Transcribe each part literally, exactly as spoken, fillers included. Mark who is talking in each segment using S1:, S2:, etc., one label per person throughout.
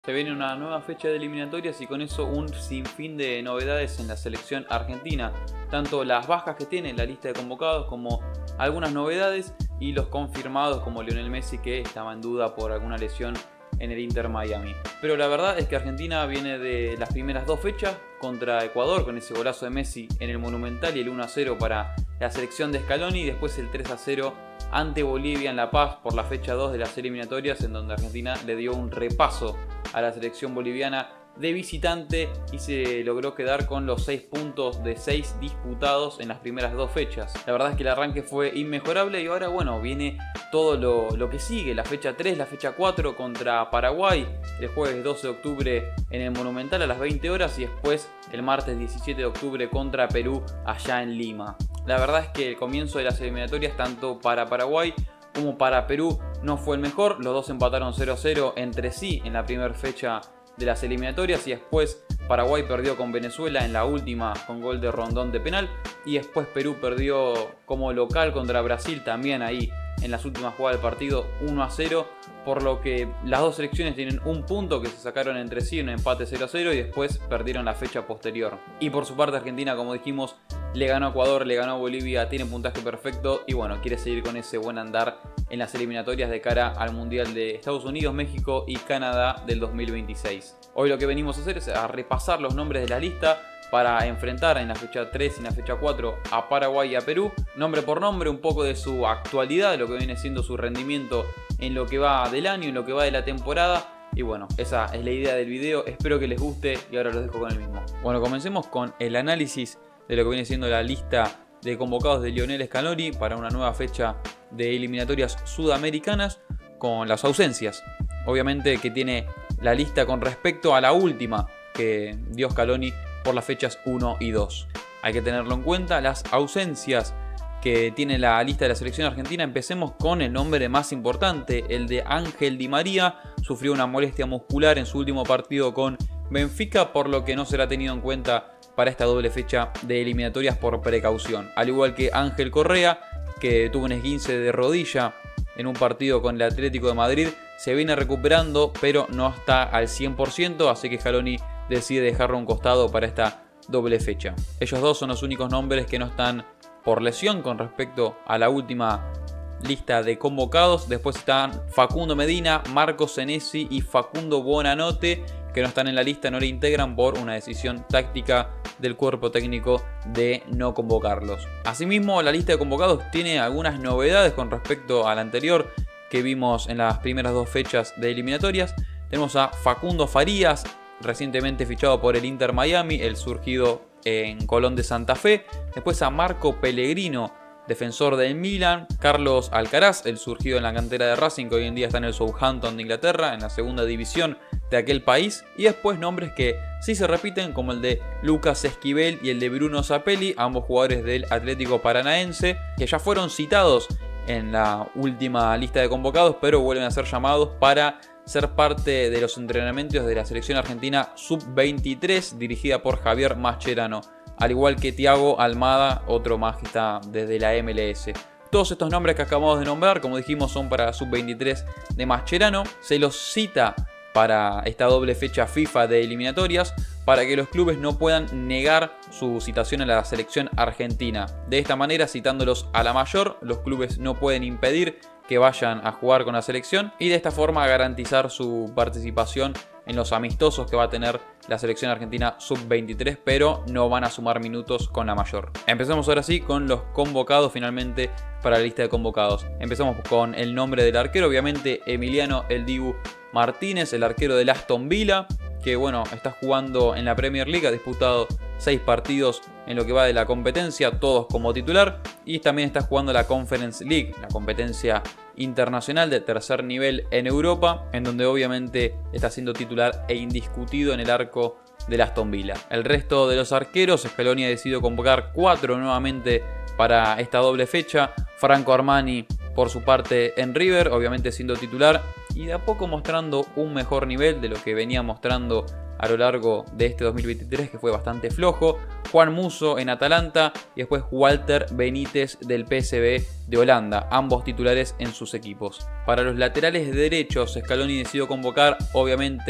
S1: Se viene una nueva fecha de eliminatorias y con eso un sinfín de novedades en la selección argentina. Tanto las bajas que tiene la lista de convocados como algunas novedades y los confirmados como Lionel Messi, que estaba en duda por alguna lesión en el Inter Miami. Pero la verdad es que Argentina viene de las primeras dos fechas contra Ecuador con ese golazo de Messi en el Monumental y el uno a cero para la selección de Scaloni, y después el tres a cero ante Bolivia en La Paz por la fecha dos de las eliminatorias, en donde Argentina le dio un repaso a la selección boliviana de visitante y se logró quedar con los seis puntos de seis disputados en las primeras dos fechas. La verdad es que el arranque fue inmejorable y ahora bueno, viene todo lo, lo que sigue, la fecha tres, la fecha cuatro contra Paraguay el jueves doce de octubre en el Monumental a las veinte horas y después el martes diecisiete de octubre contra Perú allá en Lima. La verdad es que el comienzo de las eliminatorias tanto para Paraguay como para Perú no fue el mejor. Los dos empataron cero a cero entre sí en la primera fecha de las eliminatorias y después Paraguay perdió con Venezuela en la última con gol de Rondón de penal, y después Perú perdió como local contra Brasil también ahí en las últimas jugadas del partido uno a cero, por lo que las dos selecciones tienen un punto que se sacaron entre sí, un empate cero a cero, y después perdieron la fecha posterior. Y por su parte Argentina, como dijimos, le ganó a Ecuador, le ganó a Bolivia, tiene puntaje perfecto y bueno, quiere seguir con ese buen andar en las eliminatorias de cara al Mundial de Estados Unidos, México y Canadá del dos mil veintiséis. Hoy lo que venimos a hacer es a repasar los nombres de la lista para enfrentar en la fecha tres y en la fecha cuatro a Paraguay y a Perú, nombre por nombre, un poco de su actualidad, de lo que viene siendo su rendimiento en lo que va del año, en lo que va de la temporada. Y bueno, esa es la idea del video, espero que les guste y ahora los dejo con el mismo. Bueno, comencemos con el análisis de lo que viene siendo la lista de convocados de Lionel Scaloni para una nueva fecha de eliminatorias sudamericanas con las ausencias. Obviamente que tiene la lista con respecto a la última que dio Scaloni por las fechas uno y dos. Hay que tenerlo en cuenta, las ausencias que tiene la lista de la selección argentina. Empecemos con el nombre más importante, el de Ángel Di María. Sufrió una molestia muscular en su último partido con Benfica, por lo que no será tenido en cuenta para esta doble fecha de eliminatorias por precaución. Al igual que Ángel Correa, que tuvo un esguince de rodilla en un partido con el Atlético de Madrid, se viene recuperando pero no está al cien por ciento, así que Scaloni decide dejarlo a un costado para esta doble fecha. Ellos dos son los únicos nombres que no están por lesión con respecto a la última lista de convocados. Después están Facundo Medina, Marcos Senesi y Facundo Buonanotte, que no están en la lista, no le integran por una decisión táctica del cuerpo técnico de no convocarlos. Asimismo, la lista de convocados tiene algunas novedades con respecto a la anterior que vimos en las primeras dos fechas de eliminatorias. Tenemos a Facundo Farías, recientemente fichado por el Inter Miami, el surgido en Colón de Santa Fe. Después a Marco Pellegrino, defensor del Milan. Carlos Alcaraz, el surgido en la cantera de Racing, que hoy en día está en el Southampton de Inglaterra, en la segunda división de aquel país. Y después nombres que sí se repiten, como el de Lucas Esquivel y el de Bruno Zapelli, ambos jugadores del Atlético Paranaense, que ya fueron citados en la última lista de convocados, pero vuelven a ser llamados para ser parte de los entrenamientos de la selección argentina sub veintitrés dirigida por Javier Mascherano, al igual que Thiago Almada, otro más que está desde la M L S. Todos estos nombres que acabamos de nombrar, como dijimos, son para sub veintitrés de Mascherano. Se los cita para esta doble fecha FIFA de eliminatorias para que los clubes no puedan negar su citación a la selección argentina. De esta manera, citándolos a la mayor, los clubes no pueden impedir que vayan a jugar con la selección y de esta forma garantizar su participación en los amistosos que va a tener la selección argentina sub veintitrés, pero no van a sumar minutos con la mayor. Empecemos ahora sí con los convocados finalmente para la lista de convocados. Empezamos con el nombre del arquero, obviamente Emiliano El Dibu Martínez, el arquero del Aston Villa, que bueno, está jugando en la Premier League, ha disputado seis partidos en lo que va de la competencia, todos como titular, y también está jugando la Conference League, la competencia internacional de tercer nivel en Europa, en donde obviamente está siendo titular e indiscutido en el arco del Aston Villa. El resto de los arqueros, Scaloni ha decidido convocar cuatro nuevamente para esta doble fecha. Franco Armani, por su parte, en River, obviamente siendo titular y de a poco mostrando un mejor nivel de lo que venía mostrando a lo largo de este dos mil veintitrés, que fue bastante flojo. Juan Musso en Atalanta y después Walter Benítez del P S V de Holanda, ambos titulares en sus equipos. Para los laterales derechos, Scaloni decidió convocar obviamente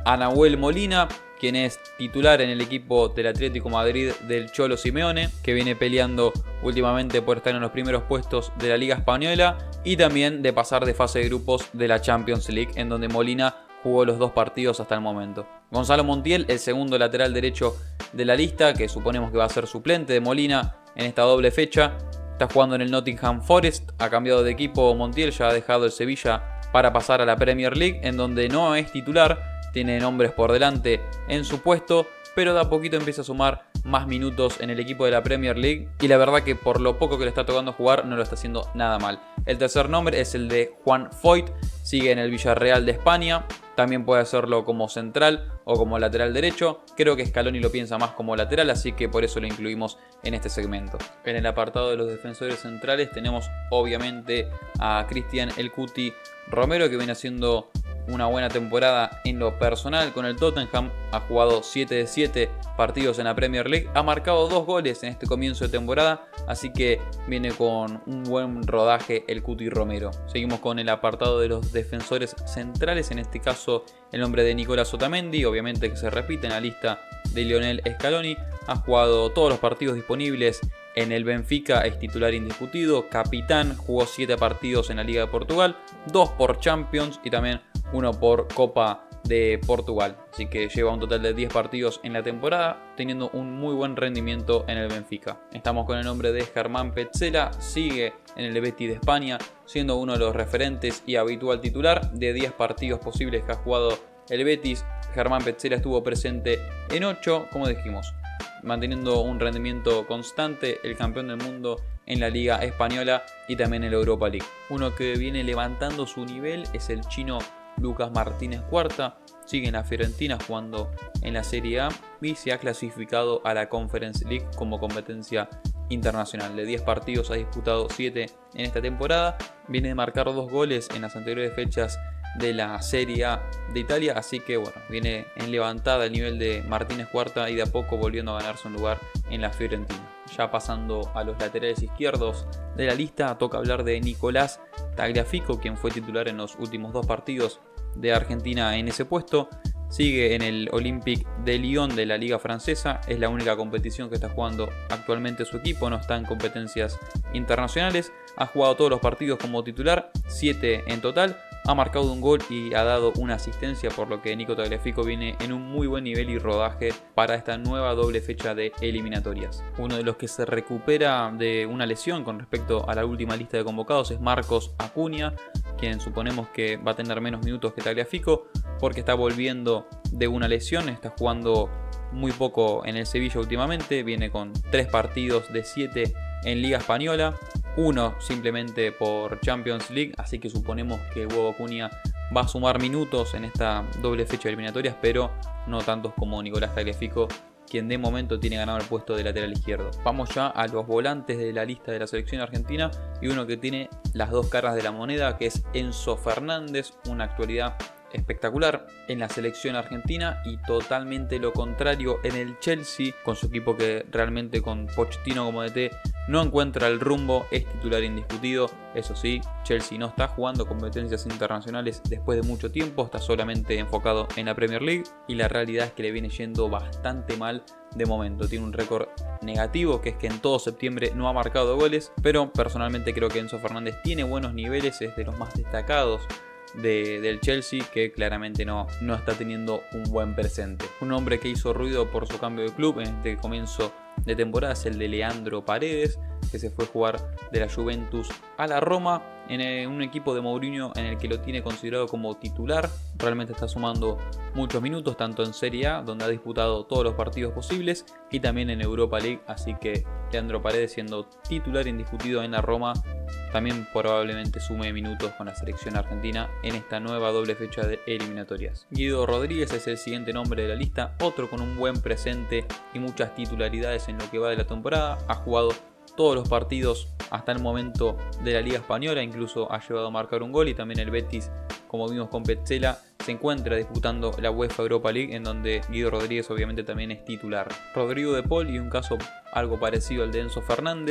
S1: a Nahuel Molina, quien es titular en el equipo del Atlético Madrid del Cholo Simeone, que viene peleando últimamente por estar en los primeros puestos de la Liga Española y también de pasar de fase de grupos de la Champions League, en donde Molina jugó los dos partidos hasta el momento. Gonzalo Montiel, el segundo lateral derecho de la lista, que suponemos que va a ser suplente de Molina en esta doble fecha, está jugando en el Nottingham Forest, ha cambiado de equipo Montiel, ya ha dejado el Sevilla para pasar a la Premier League, en donde no es titular. Tiene nombres por delante en su puesto, pero de a poquito empieza a sumar más minutos en el equipo de la Premier League. Y la verdad que por lo poco que le está tocando jugar, no lo está haciendo nada mal. El tercer nombre es el de Juan Foyt, sigue en el Villarreal de España. También puede hacerlo como central o como lateral derecho. Creo que Scaloni lo piensa más como lateral, así que por eso lo incluimos en este segmento. En el apartado de los defensores centrales tenemos obviamente a Cristian El Cuti Romero, que viene haciendo una buena temporada en lo personal con el Tottenham. Ha jugado siete de siete partidos en la Premier League, ha marcado dos goles en este comienzo de temporada, así que viene con un buen rodaje el Cuti Romero. Seguimos con el apartado de los defensores centrales, en este caso el nombre de Nicolás Otamendi, obviamente que se repite en la lista de Lionel Scaloni. Ha jugado todos los partidos disponibles en el Benfica, es titular indiscutido, capitán, jugó siete partidos en la Liga de Portugal, dos por Champions y también uno por Copa de Portugal. Así que lleva un total de diez partidos en la temporada, teniendo un muy buen rendimiento en el Benfica. Estamos con el nombre de Germán Petzela, sigue en el Betis de España, siendo uno de los referentes y habitual titular. De diez partidos posibles que ha jugado el Betis, Germán Petzela estuvo presente en ocho, como dijimos, manteniendo un rendimiento constante, el campeón del mundo en la Liga Española y también en la Europa League. Uno que viene levantando su nivel es el chino Lucas Martínez Cuarta, sigue en la Fiorentina jugando en la Serie A y se ha clasificado a la Conference League como competencia internacional. De diez partidos ha disputado siete en esta temporada, viene de marcar dos goles en las anteriores fechas de la Serie A de Italia, así que bueno, viene en levantada el nivel de Martínez Cuarta y de a poco volviendo a ganarse un lugar en la Fiorentina. Ya pasando a los laterales izquierdos de la lista, toca hablar de Nicolás Tagliafico, quien fue titular en los últimos dos partidos de Argentina en ese puesto. Sigue en el Olympique de Lyon de la Liga Francesa, es la única competición que está jugando actualmente su equipo, no está en competencias internacionales. Ha jugado todos los partidos como titular, siete en total. Ha marcado un gol y ha dado una asistencia, por lo que Nico Tagliafico viene en un muy buen nivel y rodaje para esta nueva doble fecha de eliminatorias. Uno de los que se recupera de una lesión con respecto a la última lista de convocados es Marcos Acuña, quien suponemos que va a tener menos minutos que Tagliafico porque está volviendo de una lesión, está jugando muy poco en el Sevilla últimamente, viene con tres partidos de siete en Liga Española, uno simplemente por Champions League, así que suponemos que Hugo Acuña va a sumar minutos en esta doble fecha de eliminatorias, pero no tantos como Nicolás Tagliafico, quien de momento tiene ganado el puesto de lateral izquierdo. Vamos ya a los volantes de la lista de la selección argentina y uno que tiene las dos caras de la moneda, que es Enzo Fernández, una actualidad espectacular en la selección argentina y totalmente lo contrario en el Chelsea, con su equipo que realmente con Pochettino como D T no encuentra el rumbo, es titular indiscutido. Eso sí, Chelsea no está jugando competencias internacionales después de mucho tiempo, está solamente enfocado en la Premier League y la realidad es que le viene yendo bastante mal de momento. Tiene un récord negativo, que es que en todo septiembre no ha marcado goles, pero personalmente creo que Enzo Fernández tiene buenos niveles, es de los más destacados De, del Chelsea, que claramente no, no está teniendo un buen presente. Un hombre que hizo ruido por su cambio de club en este comienzo de temporada es el de Leandro Paredes, que se fue a jugar de la Juventus a la Roma en un equipo de Mourinho en el que lo tiene considerado como titular. Realmente está sumando muchos minutos, tanto en Serie A, donde ha disputado todos los partidos posibles, y también en Europa League, así que Leandro Paredes, siendo titular indiscutido en la Roma, también probablemente sume minutos con la selección argentina en esta nueva doble fecha de eliminatorias. Guido Rodríguez es el siguiente nombre de la lista, otro con un buen presente y muchas titularidades en lo que va de la temporada. Ha jugado todos los partidos hasta el momento de la Liga Española, incluso ha llegado a marcar un gol, y también el Betis, como vimos con Petzela, se encuentra disputando la UEFA Europa League, en donde Guido Rodríguez obviamente también es titular. Rodrigo de Paul, y un caso algo parecido al de Enzo Fernández,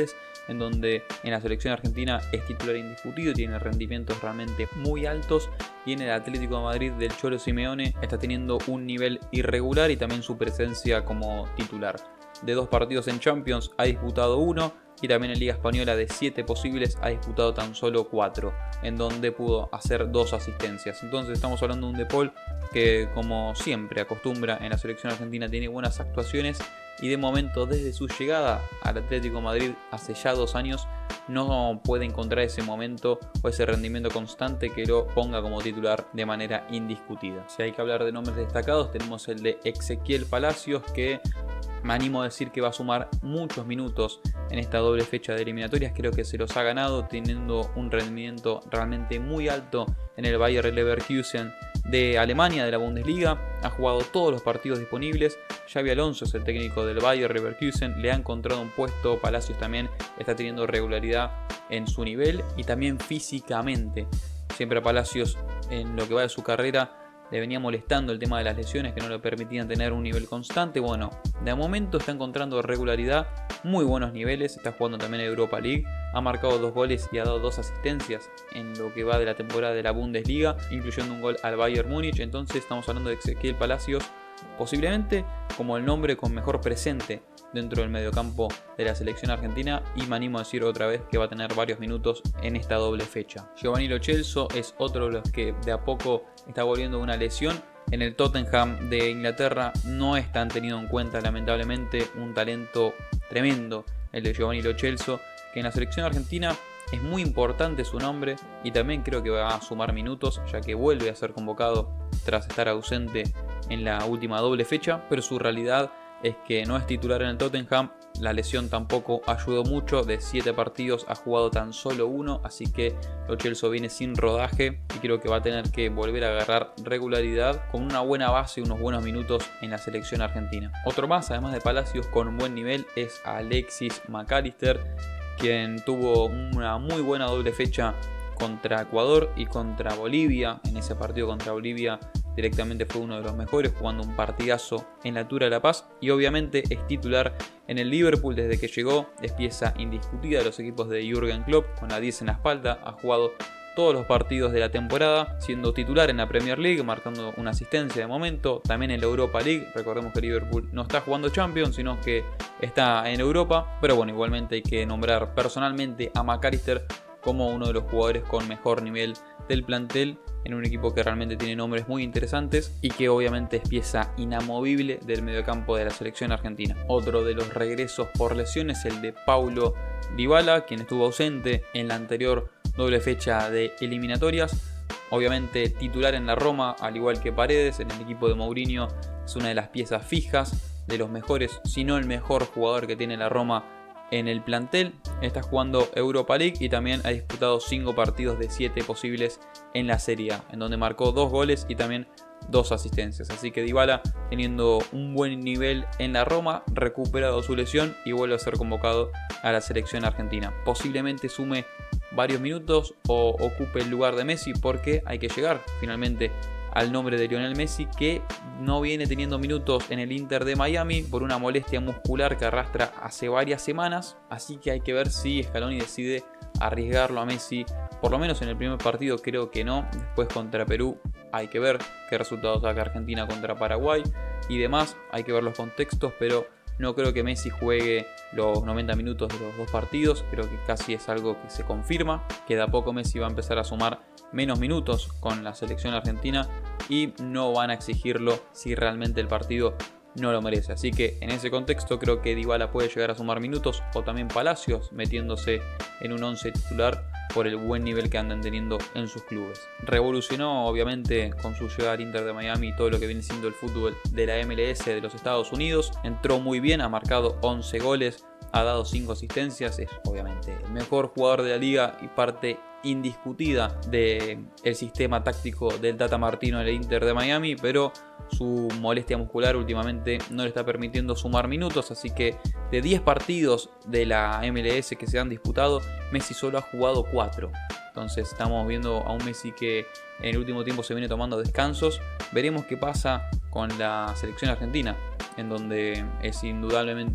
S1: en donde en la selección argentina es titular indiscutido, tiene rendimientos realmente muy altos, y en el Atlético de Madrid del Cholo Simeone está teniendo un nivel irregular y también su presencia como titular. De dos partidos en Champions ha disputado uno, y también en Liga Española de siete posibles ha disputado tan solo cuatro, en donde pudo hacer dos asistencias. Entonces estamos hablando de un De Paul que, como siempre acostumbra en la selección argentina, tiene buenas actuaciones, y de momento desde su llegada al Atlético de Madrid hace ya dos años no puede encontrar ese momento o ese rendimiento constante que lo ponga como titular de manera indiscutida. Si hay que hablar de nombres destacados, tenemos el de Ezequiel Palacios, que me animo a decir que va a sumar muchos minutos en esta doble fecha de eliminatorias. Creo que se los ha ganado teniendo un rendimiento realmente muy alto en el Bayer Leverkusen de Alemania, de la Bundesliga. Ha jugado todos los partidos disponibles. Xabi Alonso es el técnico del Bayer Leverkusen, le ha encontrado un puesto. Palacios también está teniendo regularidad en su nivel y también físicamente. Siempre a Palacios, en lo que va de su carrera, le venía molestando el tema de las lesiones que no le permitían tener un nivel constante. Bueno, de momento está encontrando regularidad, muy buenos niveles, está jugando también en Europa League, ha marcado dos goles y ha dado dos asistencias en lo que va de la temporada de la Bundesliga, incluyendo un gol al Bayern Múnich. Entonces estamos hablando de Ezequiel Palacios, posiblemente como el nombre con mejor presente dentro del mediocampo de la selección argentina, y me animo a decir otra vez que va a tener varios minutos en esta doble fecha. Giovanni Lo Celso es otro de los que de a poco está volviendo de una lesión. En el Tottenham de Inglaterra no están teniendo en cuenta, lamentablemente, un talento tremendo, el de Giovanni Lo Celso, que en la selección argentina es muy importante su nombre, y también creo que va a sumar minutos, ya que vuelve a ser convocado tras estar ausente en la última doble fecha, pero su realidad es que no es titular en el Tottenham. La lesión tampoco ayudó mucho, de siete partidos ha jugado tan solo uno, así que Lo Celso viene sin rodaje y creo que va a tener que volver a agarrar regularidad con una buena base y unos buenos minutos en la selección argentina. Otro más, además de Palacios, con un buen nivel es Alexis McAllister, quien tuvo una muy buena doble fecha contra Ecuador y contra Bolivia. En ese partido contra Bolivia directamente fue uno de los mejores, jugando un partidazo en la altura de La Paz, y obviamente es titular en el Liverpool desde que llegó. Es pieza indiscutida de los equipos de Jürgen Klopp, con la diez en la espalda. Ha jugado todos los partidos de la temporada, siendo titular en la Premier League, marcando una asistencia de momento, también en la Europa League. Recordemos que Liverpool no está jugando Champions, sino que está en Europa, pero bueno, igualmente hay que nombrar personalmente a McAllister como uno de los jugadores con mejor nivel del plantel, en un equipo que realmente tiene nombres muy interesantes y que obviamente es pieza inamovible del mediocampo de la selección argentina. Otro de los regresos por lesión es el de Paulo Dybala, quien estuvo ausente en la anterior doble fecha de eliminatorias. Obviamente titular en la Roma, al igual que Paredes, en el equipo de Mourinho es una de las piezas fijas, de los mejores, si no el mejor jugador que tiene la Roma en el plantel. Está jugando Europa League y también ha disputado cinco partidos de siete posibles en la Serie A, en donde marcó dos goles y también dos asistencias. Así que Dybala, teniendo un buen nivel en la Roma, recuperado su lesión y vuelve a ser convocado a la selección argentina. Posiblemente sume varios minutos o ocupe el lugar de Messi, porque hay que llegar finalmente al nombre de Lionel Messi, que no viene teniendo minutos en el Inter de Miami por una molestia muscular que arrastra hace varias semanas. Así que hay que ver si Scaloni decide arriesgarlo a Messi, por lo menos en el primer partido. Creo que no. Después contra Perú hay que ver qué resultados saca Argentina contra Paraguay y demás. Hay que ver los contextos, pero no creo que Messi juegue los noventa minutos de los dos partidos. Creo que casi es algo que se confirma, que de a poco Messi va a empezar a sumar menos minutos con la selección argentina y no van a exigirlo si realmente el partido no lo merece. Así que en ese contexto creo que Dybala puede llegar a sumar minutos, o también Palacios metiéndose en un once titular por el buen nivel que andan teniendo en sus clubes. Revolucionó obviamente con su llegada al Inter de Miami todo lo que viene siendo el fútbol de la M L S de los Estados Unidos. Entró muy bien, ha marcado once goles, ha dado cinco asistencias, es obviamente el mejor jugador de la liga y parte indiscutida del sistema táctico del Tata Martino en el Inter de Miami, pero su molestia muscular últimamente no le está permitiendo sumar minutos, así que de diez partidos de la M L S que se han disputado, Messi solo ha jugado cuatro. Entonces estamos viendo a un Messi que en el último tiempo se viene tomando descansos. Veremos qué pasa con la selección argentina, en donde es indudablemente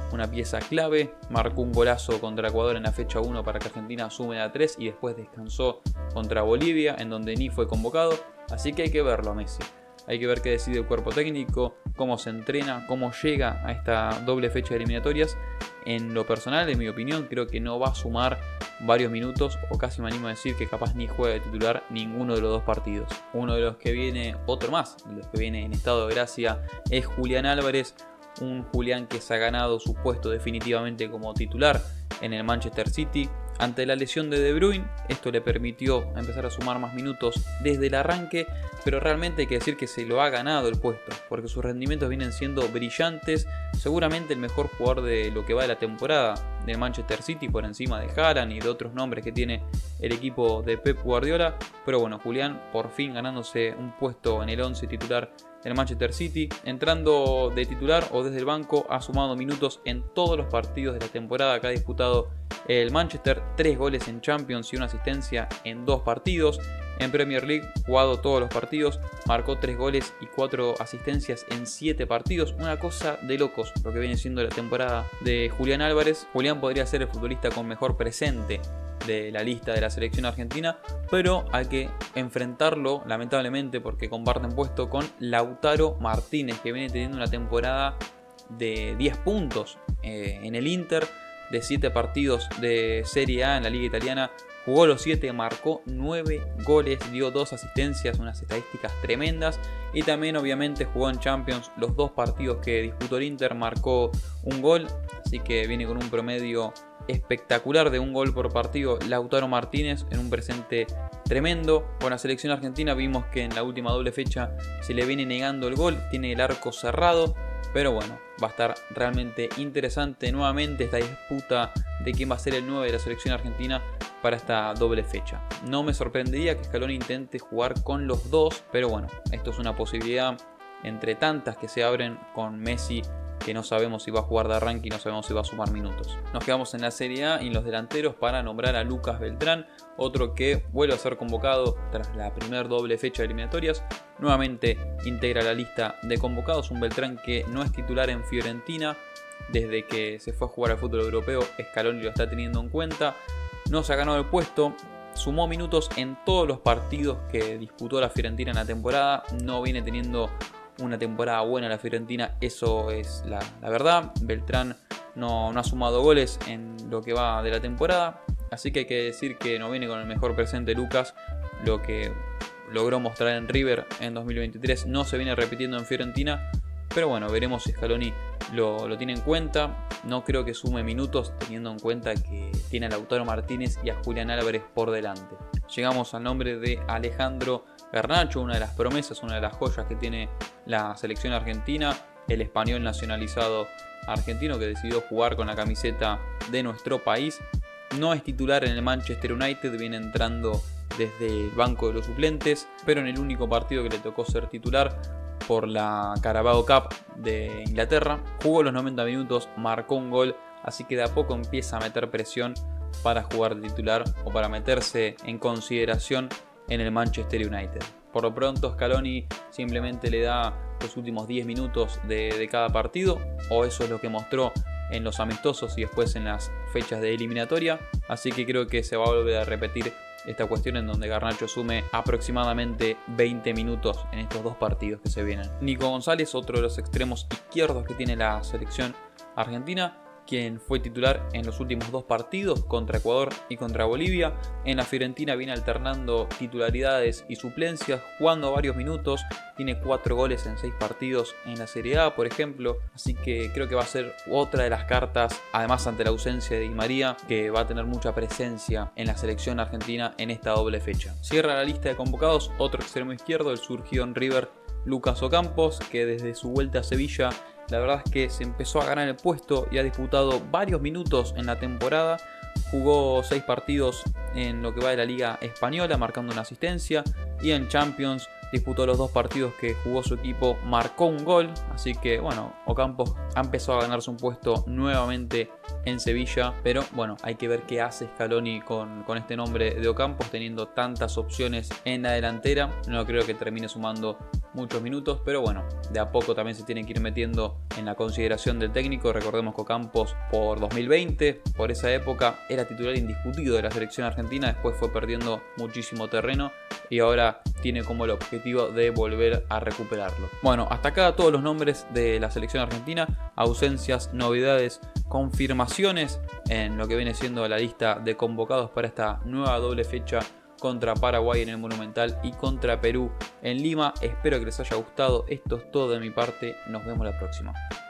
S1: una pieza clave, marcó un golazo contra Ecuador en la fecha uno para que Argentina sume a tres y después descansó contra Bolivia, en donde ni fue convocado, así que hay que verlo a Messi. Hay que ver qué decide el cuerpo técnico, cómo se entrena, cómo llega a esta doble fecha de eliminatorias. En lo personal, en mi opinión, creo que no va a sumar varios minutos, o casi me animo a decir que capaz ni juega de titular ninguno de los dos partidos. Uno de los que viene, otro más, de los que viene en estado de gracia, es Julián Álvarez. Un Julián que se ha ganado su puesto definitivamente como titular en el Manchester City. Ante la lesión de De Bruyne, esto le permitió empezar a sumar más minutos desde el arranque, pero realmente hay que decir que se lo ha ganado el puesto, porque sus rendimientos vienen siendo brillantes, seguramente el mejor jugador de lo que va de la temporada del Manchester City, por encima de Haaland y de otros nombres que tiene el equipo de Pep Guardiola, pero bueno, Julián por fin ganándose un puesto en el once titular del Manchester City, entrando de titular o desde el banco, ha sumado minutos en todos los partidos de la temporada que ha disputado el Manchester, tres goles en Champions y una asistencia en dos partidos. En Premier League, jugado todos los partidos, marcó tres goles y cuatro asistencias en siete partidos. Una cosa de locos lo que viene siendo la temporada de Julián Álvarez. Julián podría ser el futbolista con mejor presente de la lista de la selección argentina, pero hay que enfrentarlo lamentablemente porque comparten puesto con Lautaro Martínez, que viene teniendo una temporada de diez puntos eh, en el Inter, de siete partidos de Serie A en la Liga Italiana. Jugó los siete, marcó nueve goles, dio dos asistencias, unas estadísticas tremendas. Y también obviamente jugó en Champions los dos partidos que disputó el Inter, marcó un gol. Así que viene con un promedio espectacular de un gol por partido Lautaro Martínez, en un presente tremendo. Con la selección argentina vimos que en la última doble fecha se le viene negando el gol, tiene el arco cerrado. Pero bueno, va a estar realmente interesante nuevamente esta disputa de quién va a ser el nueve de la selección argentina para esta doble fecha. No me sorprendería que Scaloni intente jugar con los dos, pero bueno, esto es una posibilidad entre tantas que se abren con Messi, que no sabemos si va a jugar de arranque y no sabemos si va a sumar minutos. Nos quedamos en la Serie A y en los delanteros para nombrar a Lucas Beltrán, otro que vuelve a ser convocado tras la primer doble fecha de eliminatorias. Nuevamente integra la lista de convocados, un Beltrán que no es titular en Fiorentina. Desde que se fue a jugar al fútbol europeo, Scaloni lo está teniendo en cuenta. No se ha ganado el puesto, sumó minutos en todos los partidos que disputó la Fiorentina en la temporada. No viene teniendo una temporada buena la Fiorentina, eso es la, la verdad. Beltrán no, no ha sumado goles en lo que va de la temporada, así que hay que decir que no viene con el mejor presente Lucas. Lo que logró mostrar en River en dos mil veintitrés no se viene repitiendo en Fiorentina, pero bueno, veremos si Scaloni lo, lo tiene en cuenta. No creo que sume minutos teniendo en cuenta que tiene a Lautaro Martínez y a Julián Álvarez por delante. Llegamos al nombre de Alejandro Garnacho, una de las promesas, una de las joyas que tiene la selección argentina, el español nacionalizado argentino que decidió jugar con la camiseta de nuestro país. No es titular en el Manchester United, viene entrando desde el banco de los suplentes, pero en el único partido que le tocó ser titular por la Carabao Cup de Inglaterra, jugó los noventa minutos, marcó un gol, así que de a poco empieza a meter presión para jugar de titular o para meterse en consideración en el Manchester United. Por lo pronto Scaloni simplemente le da los últimos diez minutos de, de cada partido, o eso es lo que mostró en los amistosos y después en las fechas de eliminatoria, así que creo que se va a volver a repetir esta cuestión en donde Garnacho sume aproximadamente veinte minutos en estos dos partidos que se vienen. Nico González, otro de los extremos izquierdos que tiene la selección argentina, quien fue titular en los últimos dos partidos contra Ecuador y contra Bolivia. En la Fiorentina viene alternando titularidades y suplencias, jugando varios minutos, tiene cuatro goles en seis partidos en la Serie A, por ejemplo, así que creo que va a ser otra de las cartas, además ante la ausencia de Di María, que va a tener mucha presencia en la selección argentina en esta doble fecha. Cierra la lista de convocados otro extremo izquierdo, el surgido en River, Lucas Ocampos, que desde su vuelta a Sevilla la verdad es que se empezó a ganar el puesto y ha disputado varios minutos en la temporada. Jugó seis partidos en lo que va de la Liga Española, marcando una asistencia, y en Champions disputó los dos partidos que jugó su equipo, marcó un gol. Así que bueno, Ocampos ha empezado a ganarse un puesto nuevamente en Sevilla, pero bueno, hay que ver qué hace Scaloni con, con este nombre de Ocampos, teniendo tantas opciones en la delantera. No creo que termine sumando muchos minutos, pero bueno, de a poco también se tiene que ir metiendo en la consideración del técnico. Recordemos que Ocampos por dos mil veinte, por esa época, era titular indiscutido de la selección argentina, después fue perdiendo muchísimo terreno y ahora tiene como el objetivo de volver a recuperarlo. Bueno, hasta acá todos los nombres de la selección argentina, ausencias, novedades, confirmaciones en lo que viene siendo la lista de convocados para esta nueva doble fecha contra Paraguay en el Monumental y contra Perú en Lima. Espero que les haya gustado. Esto es todo de mi parte. Nos vemos la próxima.